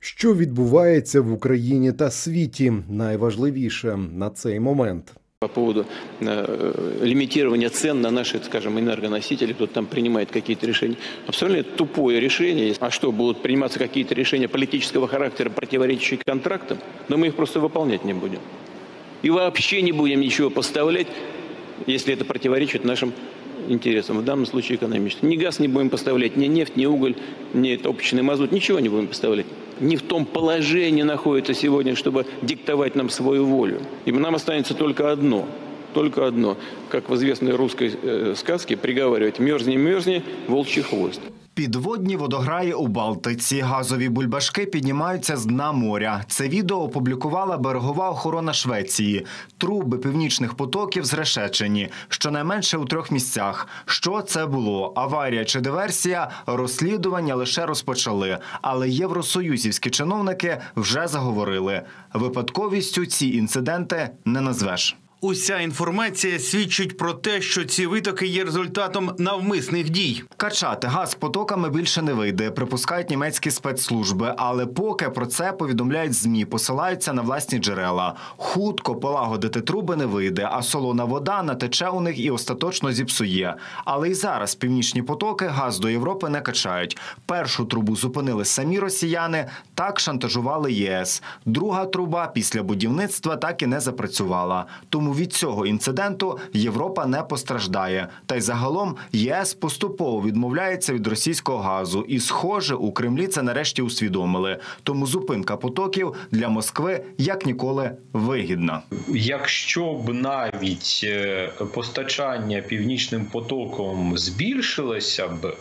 Що відбувається в Україні та світі, найважливіше на цей момент. По поводу лимитирования цен на наши, скажем, энергоносители, кто-то там принимает какие-то решения. Абсолютно тупое решение. А что, будут приниматься какие-то решения политического характера, противоречащие контрактам? Но мы их просто выполнять не будем. И вообще не будем ничего поставлять, если это противоречит нашим интересам, в данном случае экономическим. Ни газ не будем поставлять, ни нефть, ни уголь, ни топочный мазут, ничего не будем поставлять. Не в том положении находится сегодня, чтобы диктовать нам свою волю. И нам останется только одно, как в известной русской сказке приговаривать: «Мерзни, мерзни, волчий хвост». Підводні водограї у Балтиці. Газові бульбашки піднімаються з дна моря. Це відео опублікувала берегова охорона Швеції. Труби північних потоків зрешечені. Щонайменше у 3 місцях. Що це було? Аварія чи диверсія? Розслідування лише розпочали. Але євросоюзівські чиновники вже заговорили. Випадковістю ці інциденти не назвеш. Уся інформація свідчить про те, що ці витоки є результатом навмисних дій. Качати газ потоками більше не вийде, припускають німецькі спецслужби. Але поки про це повідомляють ЗМІ, посилаються на власні джерела. Хутко полагодити труби не вийде, а солона вода натече у них і остаточно зіпсує. Але й зараз північні потоки газ до Європи не качають. Першу трубу зупинили самі росіяни, так шантажували ЄС. Друга труба після будівництва так і не запрацювала. Тому від цього інциденту Європа не постраждає. Та й загалом ЄС поступово відмовляється від російського газу. І, схоже, у Кремлі це нарешті усвідомили. Тому зупинка потоків для Москви як ніколи вигідна. Якщо б навіть постачання Північним потоком збільшилося б,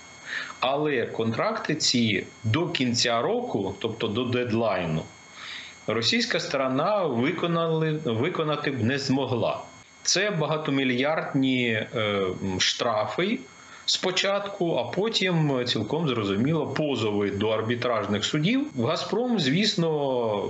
але контракти ці до кінця року, тобто до дедлайну, російська сторона виконати б не змогла. Це багатомільярдні штрафи спочатку, а потім, цілком зрозуміло, позови до арбітражних судів. «Газпром», звісно,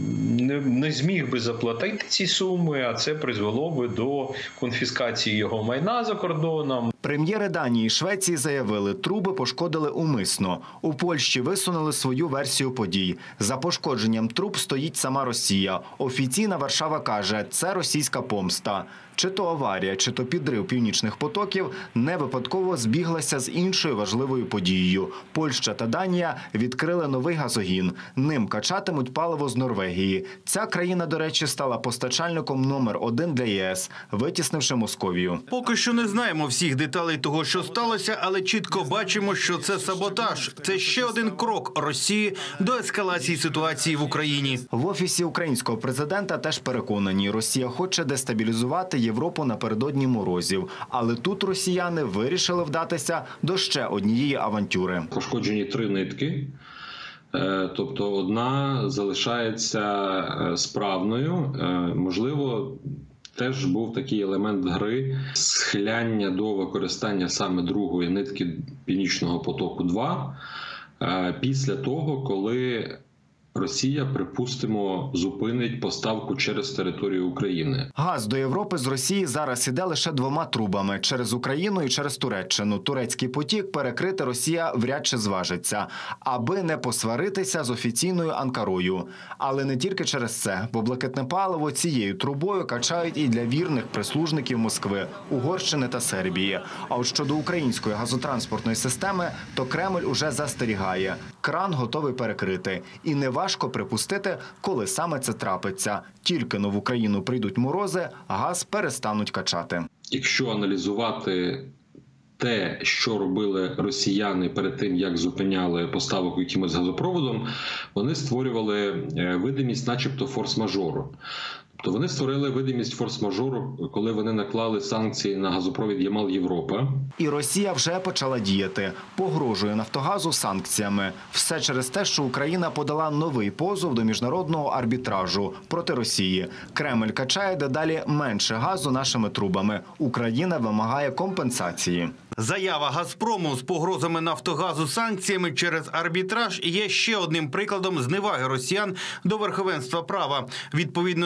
не зміг би заплатити ці суми, а це призвело би до конфіскації його майна за кордоном. Прем'єри Данії і Швеції заявили, труби пошкодили умисно. У Польщі висунули свою версію подій. За пошкодженням труб стоїть сама Росія. Офіційна Варшава каже, це російська помста. Чи то аварія, чи то підрив північних потоків не випадково збіглася з іншою важливою подією. Польща та Данія відкрили новий газогін. Ним качатимуть паливо з Норвегії. Ця країна, до речі, стала постачальником номер 1 для ЄС, витіснивши Московію. Поки що не знаємо всіх деталей того, що сталося, але чітко бачимо, що це саботаж. Це ще один крок Росії до ескалації ситуації в Україні. В Офісі українського президента теж переконані, Росія хоче дестабілізувати Європу напередодні морозів. Але тут росіяни вирішили вдатися до ще однієї авантюри. Пошкоджені 3 нитки. Тобто одна залишається справною. Можливо, теж був такий елемент гри схиляння до використання саме другої нитки Північного потоку-2 після того, коли Росія, припустимо, зупинить поставку через територію України. Газ до Європи з Росії зараз іде лише 2 трубами – через Україну і через Туреччину. Турецький потік перекрити Росія вряд чи зважиться, аби не посваритися з офіційною Анкарою. Але не тільки через це, бо блакитне паливо цією трубою качають і для вірних прислужників Москви, Угорщини та Сербії. А от щодо української газотранспортної системи, то Кремль уже застерігає. Кран готовий перекрити. І не важко припустити, коли саме це трапиться. Тільки-но в Україну прийдуть морози, газ перестануть качати. Якщо аналізувати те, що робили росіяни перед тим, як зупиняли поставок якимось газопроводом, вони створювали видимість начебто форс-мажору. Тобто вони створили видимість форс-мажору, коли вони наклали санкції на газопровід Ямал-Європа. І Росія вже почала діяти. Погрожує «Нафтогазу» санкціями. Все через те, що Україна подала новий позов до міжнародного арбітражу проти Росії. Кремль качає дедалі менше газу нашими трубами. Україна вимагає компенсації. Заява «Газпрому» з погрозами «Нафтогазу» санкціями через арбітраж є ще одним прикладом зневаги росіян до верховенства права. Відповідно до чинної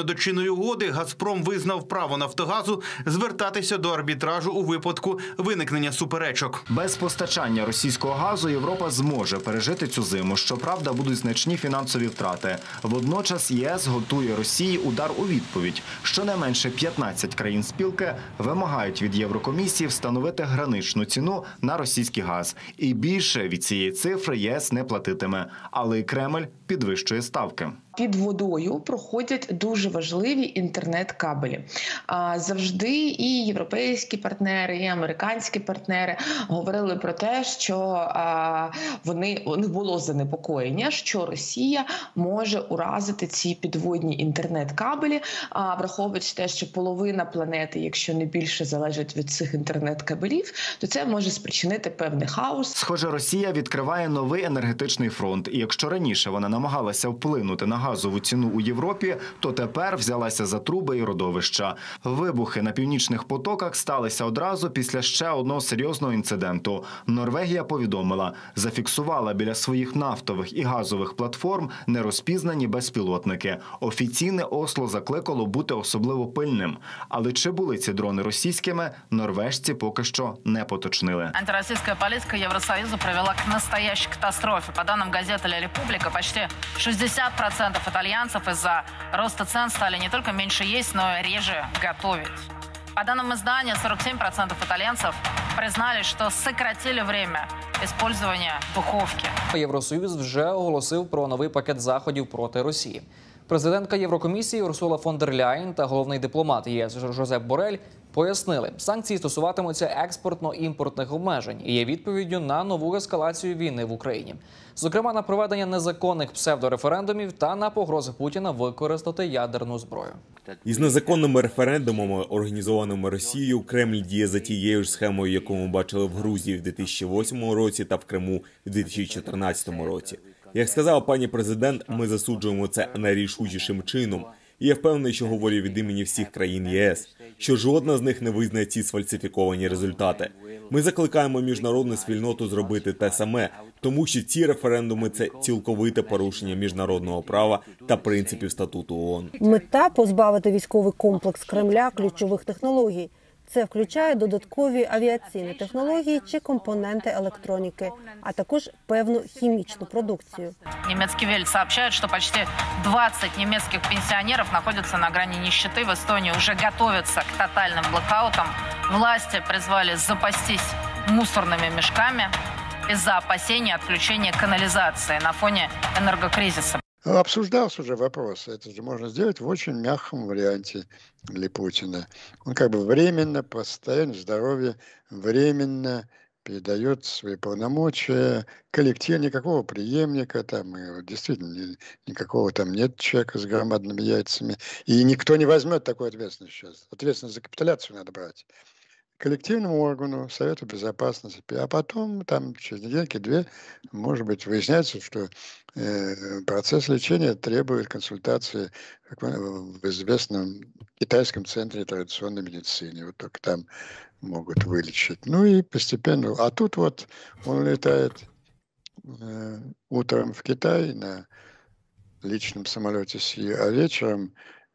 відповідної угоди «Газпром» визнав право «Нафтогазу» звертатися до арбітражу у випадку виникнення суперечок. Без постачання російського газу Європа зможе пережити цю зиму. Щоправда, будуть значні фінансові втрати. Водночас ЄС готує Росії удар у відповідь. Щонайменше 15 країн спілки вимагають від Єврокомісії встановити граничну ціну на російський газ. І більше від цієї цифри ЄС не платитиме. Але і Кремль підвищує ставки. Під водою проходять дуже важливі інтернет-кабелі. Завжди і європейські партнери, і американські партнери говорили про те, що у них було занепокоєння, що Росія може уразити ці підводні інтернет-кабелі, враховуючи те, що половина планети, якщо не більше, залежить від цих інтернет-кабелів, то це може спричинити певний хаос. Схоже, Росія відкриває новий енергетичний фронт. І якщо раніше вона намагалася вплинути на газову ціну у Європі, то тепер взялася за труби і родовища. Вибухи на північних потоках сталися одразу після ще одного серйозного інциденту. Норвегія повідомила, зафіксувала біля своїх нафтових і газових платформ нерозпізнані безпілотники. Офіційне Осло закликало бути особливо пильним. Але чи були ці дрони російськими, норвежці поки що не поточнили. Антироссийская политика Евросоюза привела к настоящей катастрофе. По данным газеты «Ля Република», почти 60% итальянцев из-за роста цен стали не только меньше есть, но и реже готовить. По данным издания, 47% итальянцев признали, что сократили время использования духовки. Євросоюз вже оголосив про новий пакет заходів проти Росії. Президентка Єврокомісії Урсула фон дер Ляєн та головний дипломат ЄС Жозеп Борель пояснили, санкції стосуватимуться експортно-імпортних обмежень і є відповіддю на нову ескалацію війни в Україні. Зокрема, на проведення незаконних псевдореферендумів та на погрози Путіна використати ядерну зброю. Із незаконними референдумами, організованими Росією, Кремль діє за тією ж схемою, яку ми бачили в Грузії в 2008 році та в Криму в 2014 році. Як сказала пані президент, ми засуджуємо це найрішучішим чином. І я впевнений, що говорю від імені всіх країн ЄС, що жодна з них не визнає ці сфальсифіковані результати. Ми закликаємо міжнародну спільноту зробити те саме, тому що ці референдуми – це цілковите порушення міжнародного права та принципів статуту ООН. Мета – позбавити військовий комплекс Кремля ключових технологій. Це включає додаткові авіаційні технології чи компоненти електроніки, а також певну хімічну продукцію. Немецкий Вельт сообщает, что почти 20 немецких пенсионеров находятся на грани нищеты. В Эстонии уже готовятся к тотальным блокаутам. Власти призвали запастись мусорными мешками из-за опасения отключения канализации на фоне энергокризиса. Обсуждался уже вопрос. Это же можно сделать в очень мягком варианте для Путина. Он как бы временно, по состоянию здоровья, временно передает свои полномочия, коллектив, никакого преемника, там, действительно, никакого там нет человека с громадными яйцами. И никто не возьмет такую ответственность сейчас. Ответственность за капитуляцию надо брать. Коллективному органу, Совету Безопасности, а потом, там, через недельки-две, может быть, выясняется, что процесс лечения требует консультации в известном китайском центре традиционной медицины. Вот только там могут вылечить. Ну и постепенно. А тут вот он летает утром в Китай на личном самолете Си, а вечером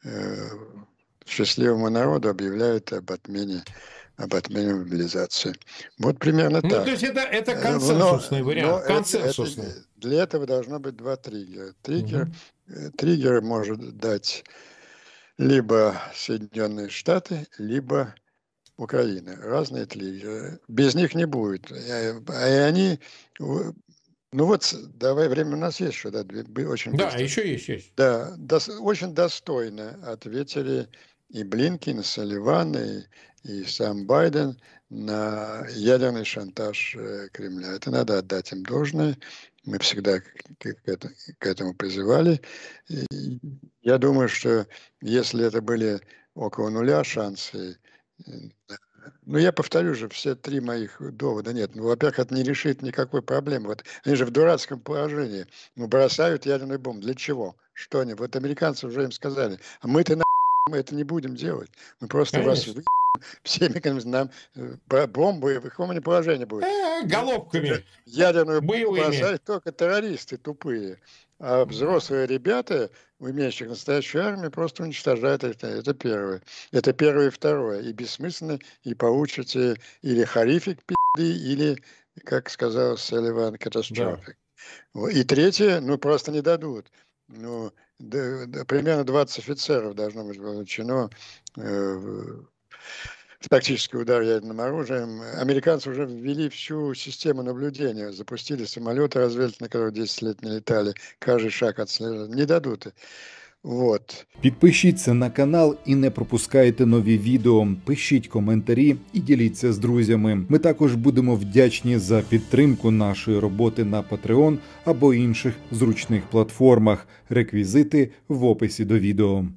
счастливому народу объявляют об отмене мобилизации. Вот примерно так. То есть это консенсусный вариант. Консенсусный. Для этого должно быть два триггера. Триггер может дать либо Соединенные Штаты, либо Украина. Разные триггеры. Без них не будет. И они... Ну вот, давай, время у нас есть еще, да, очень быстро. Да, еще есть. Да, очень достойно ответили и Блинкен, и Салливан, и сам Байден на ядерный шантаж Кремля. Это надо отдать им должное. Мы всегда к этому призывали. И я думаю, что если это были около нуля шансы, ну, я повторю же, все три моих довода нет. Ну, во-первых, это не решит никакой проблемы. Вот они же в дурацком положении. Ну, бросают ядерную бомбу. Для чего? Что они? Вот американцы уже им сказали. А мы-то мы это не будем делать. Мы просто вас всеми нам бомбы, в каком они положении будут? Головками. Ядерную бомбу бросают только террористы тупые. А взрослые ребята, имеющие настоящую армию, просто уничтожают это. Это первое. Это первое и второе. И бессмысленно, и получите или хорифик или, как сказал Салливан, катастрофик. Да. И третье, просто не дадут. Примерно 20 офицеров должно быть вовлечено в тактический удар ядерным оружием. Американцы уже ввели всю систему наблюдения, запустили самолеты разведывательные, которые 10 лет не летали, каждый шаг отслеживали. Не дадут. Вот. Підпишіться на канал і не пропускайте нові відео. Пишіть коментарі і діліться з друзями. Ми також будемо вдячні за підтримку нашої роботи на Patreon або інших зручних платформах. Реквізити в описі до відео.